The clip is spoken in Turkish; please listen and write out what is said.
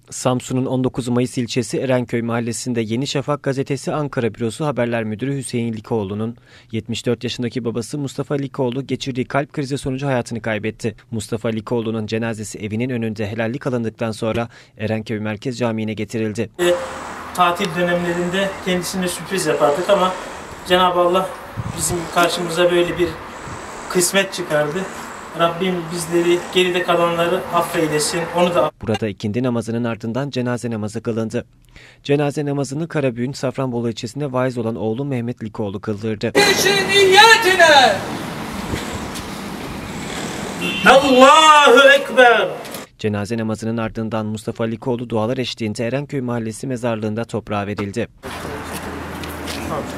Samsun'un 19 Mayıs ilçesi Erenköy mahallesinde Yeni Şafak gazetesi Ankara bürosu haberler müdürü Hüseyin Likoğlu'nun 74 yaşındaki babası Mustafa Likoğlu geçirdiği kalp krizi sonucu hayatını kaybetti. Mustafa Likoğlu'nun cenazesi evinin önünde helallik alındıktan sonra Erenköy Merkez Camii'ne getirildi. Tatil dönemlerinde kendisine sürpriz yapardık ama Cenab-ı Allah bizim karşımıza böyle bir kısmet çıkardı. Rabbim bizleri, geride kalanları affeylesin. Onu da. Burada ikindi namazının ardından cenaze namazı kılındı. Cenaze namazını Karabük'ün Safranbolu ilçesinde vaiz olan oğlu Mehmet Likoğlu kıldırdı. Niyetine! Allahu Ekber! Cenaze namazının ardından Mustafa Likoğlu dualar eşliğinde Erenköy Mahallesi mezarlığında toprağa verildi.